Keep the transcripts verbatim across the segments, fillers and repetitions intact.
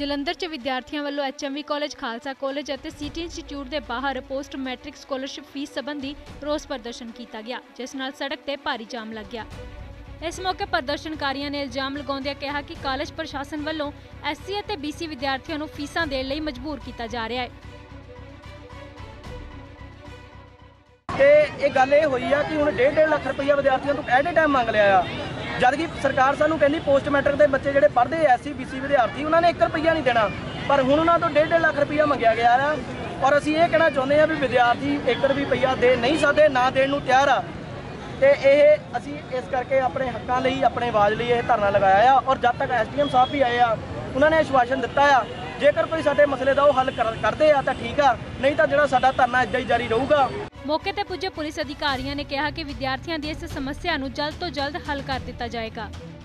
ਜਲੰਧਰ 'ਚ ਵਿਦਿਆਰਥੀਆਂ ਵੱਲੋਂ H M V college, Khalsa college ਅਤੇ ਸਿਟੀ ਇੰਸਟੀਚਿਊਟ ਦੇ ਬਾਹਰ ਪੋਸਟ ਮੈਟ੍ਰਿਕ ਸਕਾਲਰਸ਼ਿਪ ਫੀਸ ਸੰਬੰਧੀ ਰੋਸ ਪ੍ਰਦਰਸ਼ਨ ਕੀਤਾ ਗਿਆ, ਜਿਸ ਨਾਲ ਸੜਕ ਤੇ ਭਾਰੀ ਜਾਮ ਲੱਗ ਗਿਆ। ਇਸ ਮੌਕੇ ਪ੍ਰਦਰਸ਼ਨਕਾਰੀਆਂ ਨੇ ਇਲਜ਼ਾਮ ਲਗਾਉਂਦਿਆਂ ਕਿਹਾ ਕਿ ਕਾਲਜ ਪ੍ਰਸ਼ਾਸਨ ਵੱਲੋਂ ਐਸ ਸੀ ਅਤੇ ਬੀ ਸੀ ਵਿਦਿਆਰਥੀਆਂ ਨੂੰ ਫੀਸਾਂ ਦੇਣ ਲਈ ਮਜਬੂਰ ਕੀਤਾ ਜਾ ਰਿਹਾ ਹੈ। ਤੇ ਇਹ ਗੱਲ ਇਹ ਹੋਈ ਆ ਕਿ ਹੁਣ डेढ़ डेढ़ ਲੱਖ ਰੁਪਈਆ ਵਿਦਿਆਰਥੀਆਂ ਤੋਂ ਐਟ ਏ ਟਾਈਮ ਮੰਗ ਲਿਆ ਆ, ਜਦ ਕਿ ਸਰਕਾਰ ਸਾਨੂੰ ਕਹਿੰਦੀ ਪੋਸਟ ਮੈਟ੍ਰਿਕ ਦੇ ਬੱਚੇ ਜਿਹੜੇ ਪੜ੍ਹਦੇ ਐਸ ਸੀ ਬੀ ਸੀ ਵਿਦਿਆਰਥੀ ਉਹਨਾਂ ਨੇ ਇੱਕ ਰੁਪਈਆ ਨਹੀਂ ਦੇਣਾ, ਪਰ ਹੁਣ ਉਹਨਾਂ ਤੋਂ डेढ़ डेढ़ ਲੱਖ ਰੁਪਈਆ ਮੰਗਿਆ ਗਿਆ ਆ। ਔਰ ਅਸੀਂ ਇਹ ਕਹਿਣਾ ਚਾਹੁੰਦੇ ਆ ਵੀ ਵਿਦਿਆਰਥੀ ਇੱਕ ਰੁਪਈਆ ਦੇ ਨਹੀਂ ਸਕਦੇ, ਨਾ ਦੇਣ ਨੂੰ ਤਿਆਰ ਆ। ਤੇ ਇਹ ਅਸੀਂ ਇਸ ਕਰਕੇ ਆਪਣੇ ਹੱਕਾਂ ਲਈ, ਆਪਣੇ ਆਵਾਜ਼ ਲਈ ਇਹ ਧਰਨਾ ਲਗਾਇਆ ਆ। ਔਰ ਜਦ ਤੱਕ ਐਸ ਡੀ ਐਮ ਸਾਹਿਬ ਵੀ ਆਏ ਆ, ਉਹਨਾਂ ਨੇ ਆਸ਼ਵਾਸਨ ਦਿੱਤਾ ਆ ਜੇਕਰ ਕੋਈ ਸਾਡੇ ਮਸਲੇ ਦਾ ਉਹ ਹੱਲ ਕਰਦੇ ਆ ਤਾਂ ਠੀਕ ਆ, ਨਹੀਂ ਤਾਂ ਜਿਹੜਾ ਸਾਡਾ ਧਰਨਾ ਇੱਦਾਂ ਹੀ ਜਾਰੀ ਰਹੂਗਾ। ਮੌਕੇ ਤੇ ਪੁੱਜੇ ਪੁਲਿਸ ਅਧਿਕਾਰੀਆਂ ਨੇ ਕਿਹਾ ਕਿ ਵਿਦਿਆਰਥੀਆਂ ਦੀ ਇਸ ਸਮੱਸਿਆ ਨੂੰ ਜਲਦ ਤੋਂ ਜਲਦ ਹੱਲ ਕਰ ਦਿੱਤਾ ਜਾਏਗਾ।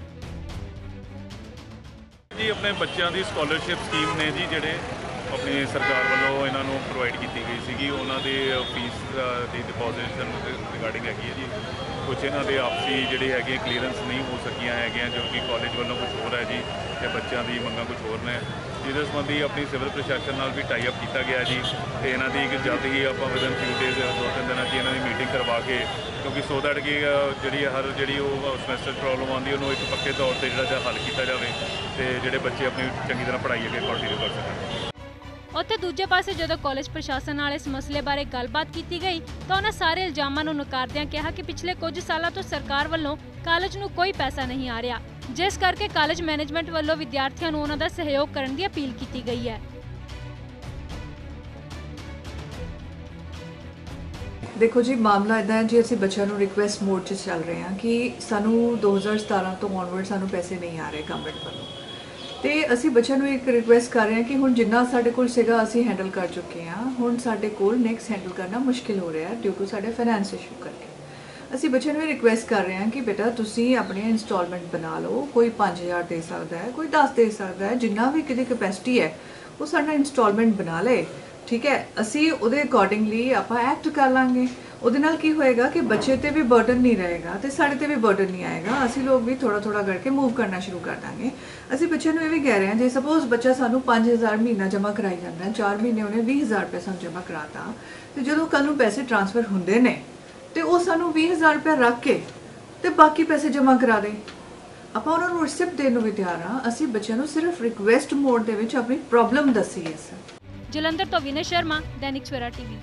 ਜੀ ਆਪਣੇ ਬੱਚਿਆਂ ਦੀ ਸਕਾਲਰਸ਼ਿਪ ਸਕੀਮ ਨੇ ਜੀ ਜਿਹੜੇ ਆਪਣੀ ਸਰਕਾਰ ਵੱਲੋਂ ਇਹਨਾਂ ਨੂੰ ਪ੍ਰੋਵਾਈਡ ਕੀਤੀ ਗਈ ਸੀਗੀ, ਉਹਨਾਂ ਦੇ ਫੀਸ ਦੀ ਡਿਪੋਜ਼ਿਸ਼ਨ ਰਿਗਾਰਡਿੰਗ ਹੈਗੀ ਹੈ ਜੀ। ਕੁਝ ਇਹਨਾਂ ਦੇ ਆਪਸੀ ਜਿਹੜੇ ਹੈਗੇ ਕਲੀਅਰੈਂਸ ਨਹੀਂ ਹੋ ਸਕੀਆਂ ਹੈਗੀਆਂ, ਜੋ ਕਿ ਕਾਲਜ ਵੱਲੋਂ ਕੁਝ ਹੋਰ ਹੈ ਜੀ ਤੇ ਬੱਚਿਆਂ ਦੀ ਮੰਗਾਂ ਕੁਝ ਹੋਰ ਨੇ। ਜਿਹਦੇ ਸੰਬੰਧੀ ਆਪਣੀ ਸਿਵਲ ਪ੍ਰਸ਼ਾਸਨ ਨਾਲ ਵੀ ਟਾਈ ਅਪ ਕੀਤਾ ਗਿਆ ਜੀ, ਤੇ ਇਹਨਾਂ ਦੀ ਇੱਕ ਜਲਦ ਹੀ ਆਪਾਂ ਵਿਦਨ ਫਿਊ ਡੇਜ਼ ਦੋ ਤਿੰਨ ਦਿਨਾਂ 'ਚ ਇਹਨਾਂ ਦੀ ਮੀਟਿੰਗ ਕਰਵਾ ਕੇ, ਕਿਉਂਕਿ ਸੋ ਦੈਟ ਕਿ ਜਿਹੜੀ ਹਰ ਜਿਹੜੀ ਉਹ ਸਮੈਸਟਰ ਪ੍ਰੋਬਲਮ ਆਉਂਦੀ ਉਹਨੂੰ ਇੱਕ ਪੱਕੇ ਤੌਰ 'ਤੇ ਜਿਹੜਾ ਜਿਹਾ ਹੱਲ ਕੀਤਾ ਜਾਵੇ ਤੇ ਜਿਹੜੇ ਬੱਚੇ ਆਪਣੀ ਚੰਗੀ ਤਰ੍ਹਾਂ ਪੜ੍ਹਾਈ ਅੱਗੇ ਕੰਟੀਨਿਊ ਕਰ ਸਕਣ। ਉੱਥੇ ਦੂਜੇ ਪਾਸੇ ਜਦੋਂ ਕਾਲਜ ਪ੍ਰਸ਼ਾਸਨ ਨਾਲ ਇਸ ਮਸਲੇ ਬਾਰੇ ਗੱਲਬਾਤ ਕੀਤੀ ਗਈ ਤਾਂ ਉਹਨਾਂ ਸਾਰੇ ਇਲਜ਼ਾਮਾਂ ਨੂੰ ਨਕਾਰਦਿਆਂ ਕਿਹਾ ਕਿ ਪਿਛਲੇ ਕੁਝ ਸਾਲਾਂ ਤੋਂ ਸਰਕਾਰ ਵੱਲੋਂ ਕਾਲਜ ਨੂੰ ਕੋਈ ਪੈਸਾ ਨਹੀਂ ਆ ਰਿਹਾ, ਜਿਸ ਕਰਕੇ ਕਾਲਜ ਮੈਨੇਜਮੈਂਟ ਵੱਲੋਂ ਵਿਦਿਆਰਥੀਆਂ ਨੂੰ ਉਹਨਾਂ ਦਾ ਸਹਿਯੋਗ ਕਰਨ ਦੀ ਅਪੀਲ ਕੀਤੀ ਗਈ ਹੈ। देखो जी, मामला इदा है जी, ਅਸੀਂ ਬੱਚਿਆਂ ਨੂੰ ਰਿਕੁਐਸਟ ਮੋਡ 'ਚ ਚੱਲ ਰਹੇ ਹਾਂ ਕਿ ਸਾਨੂੰ दो हज़ार सतारह ਤੋਂ ਔਨਵਰਡ ਸਾਨੂੰ ਪੈਸੇ ਨਹੀਂ ਆ ਰਹੇ ਗਵਰਨਮੈਂਟ ਵੱਲੋਂ, ਤੇ ਅਸੀਂ ਬੱਚਿਆਂ ਨੂੰ ਇੱਕ ਰਿਕੁਐਸਟ ਕਰ ਰਹੇ ਹਾਂ ਕਿ ਹੁਣ ਜਿੰਨਾ ਸਾਡੇ ਕੋਲ ਸੀਗਾ ਅਸੀਂ ਹੈਂਡਲ ਕਰ ਚੁੱਕੇ ਹਾਂ, ਹੁਣ ਸਾਡੇ ਕੋਲ ਨੈਕਸਟ ਹੈਂਡਲ ਕਰਨਾ ਮੁਸ਼ਕਿਲ ਹੋ ਰਿਹਾ ਹੈ ਡਿਊ ਟੂ ਸਾਡੇ ਫਾਈਨੈਂਸ ਇਸ਼ੂ ਕਰਕੇ। ਅਸੀਂ ਬੱਚਿਆਂ ਨੂੰ ਇਹ ਰਿਕੁਐਸਟ ਕਰ ਰਹੇ ਹਾਂ ਕਿ ਬੇਟਾ ਤੁਸੀਂ ਆਪਣੇ ਇੰਸਟਾਲਮੈਂਟ ਬਣਾ ਲਓ, ਕੋਈ पाँच हज़ार ਦੇ ਸਕਦਾ ਹੈ, ਕੋਈ दस ਦੇ ਸਕਦਾ ਹੈ, ਜਿੰਨਾ ਵੀ ਕਿਹਦੀ ਕੈਪੈਸਿਟੀ ਹੈ ਉਹ ਸਾਡਾ ਇੰਸਟਾਲਮੈਂਟ ਬਣਾ ਲਏ, ਠੀਕ ਹੈ। ਅਸੀਂ ਉਹਦੇ ਅਕੋਰਡਿੰਗਲੀ ਆਪਾਂ ਐਕਟ ਕਰ ਲਾਂਗੇ। ਉਹਦੇ ਨਾਲ ਕੀ ਹੋਏਗਾ ਕਿ ਬੱਚੇ ਤੇ ਵੀ ਬਰਡਨ ਨਹੀਂ ਰਹੇਗਾ ਤੇ ਸਾਡੇ ਤੇ ਵੀ ਬਰਡਨ ਨਹੀਂ ਆਏਗਾ, ਅਸੀਂ ਲੋਕ ਵੀ ਥੋੜਾ ਥੋੜਾ ਕਰਕੇ ਮੂਵ ਕਰਨਾ ਸ਼ੁਰੂ ਕਰ ਦਾਂਗੇ। ਅਸੀਂ ਬੱਚਿਆਂ ਨੂੰ ਇਹ ਵੀ ਕਹਿ ਰਹੇ ਹਾਂ ਜੇ ਸਪੋਜ਼ ਬੱਚਾ ਸਾਨੂੰ पाँच हज़ार ਮਹੀਨਾ ਜਮ੍ਹਾਂ ਕਰਾਈ ਜਾਂਦਾ ਹੈ, ਚਾਰ ਮਹੀਨੇ ਉਹਨੇ बीस हज़ार ਰੁਪਏ ਸਾਨੂੰ ਜਮ੍ਹਾਂ ਕਰਾਤਾ, ਤੇ ਜਦੋਂ ਕੱਲ ਨੂੰ ਪੈਸੇ ਟ੍ਰਾਂਸਫਰ ਹੁੰਦੇ ਨੇ ਤੇ ਉਹ ਸਾਨੂੰ बीस हज़ार ਰੁਪਏ ਰੱਖ ਕੇ ਤੇ ਬਾਕੀ ਪੈਸੇ ਜਮ੍ਹਾਂ ਕਰਾ ਦੇ। ਆਪਾਂ ਉਹਨਾਂ ਨੂੰ ਰਿਸਿਪਟ ਦੇਣ ਨੂੰ ਵੀ ਤਿਆਰ ਹਾਂ। ਅਸੀਂ ਬੱਚਿਆਂ ਨੂੰ ਸਿਰਫ ਰਿਕੁਐਸਟ ਮੋਡ ਦੇ ਵਿੱਚ ਆਪਣੀ ਪ੍ਰੋਬਲਮ ਦੱਸੀ ਹੈ ਸਰ। ਜਲੰਧਰ ਤੋਂ ਵਿਨੇ ਸ਼ਰਮਾ, ਦੈਨਿਕ ਸਵੇਰਾ ਟੀਵੀ।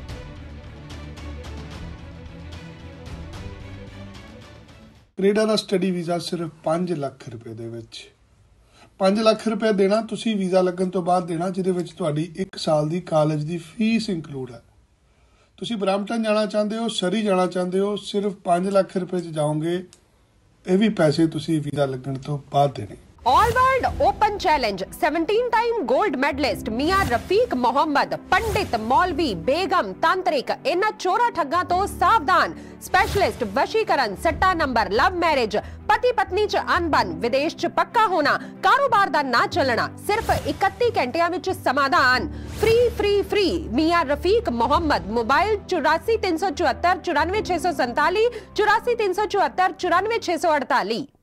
ਕੈਨੇਡਾ ਦਾ ਸਟੱਡੀ ਵੀਜ਼ਾ ਸਿਰਫ पाँच ਲੱਖ ਰੁਪਏ ਦੇ ਵਿੱਚ, पाँच ਲੱਖ ਰੁਪਏ ਦੇਣਾ ਤੁਸੀਂ ਵੀਜ਼ਾ ਲੱਗਣ ਤੋਂ ਬਾਅਦ ਦੇਣਾ, ਜਿਹਦੇ ਵਿੱਚ ਤੁਹਾਡੀ ਇੱਕ ਸਾਲ ਦੀ ਕਾਲਜ ਦੀ ਫੀਸ ਇੰਕਲੂਡ ਹੈ। ਤੁਸੀਂ ਬਰੈਂਪਟਨ ਜਾਣਾ ਚਾਹੁੰਦੇ ਹੋ, ਸਰੀ ਜਾਣਾ ਚਾਹੁੰਦੇ ਹੋ, ਸਿਰਫ पाँच ਲੱਖ ਰੁਪਏ 'ਚ ਜਾਓਗੇ। ਇਹ ਵੀ ਪੈਸੇ ਤੁਸੀਂ ਵੀਜ਼ਾ ਲੱਗਣ ਤੋਂ ਬਾਅਦ ਦੇਣੇ। ऑल वर्ल्ड ओपन चैलेंज सत्रह time gold medalist Miyan Rafiq Mohammad, पंडित, मौलवी, बेगम, तांत्रिक, इन्हां चोरा ठग्गां तो सावधान। स्पेशलिस्ट वशीकरण, सट्टा नंबर, लव मैरिज, पति पत्नी च अनबन, विदेश च पक्का होना, कारोबार दा ना चलना, सिर्फ इकतीस घंटियां विच समाधान। Free free free Miyan Rafiq Mohammad. Mobile चौरासी तीन सौ चौहत्तर चौरानवे छे सौ संताली, चौरासी तीन सौ चौहत्तर चौरानवे छे सौ अड़ताली।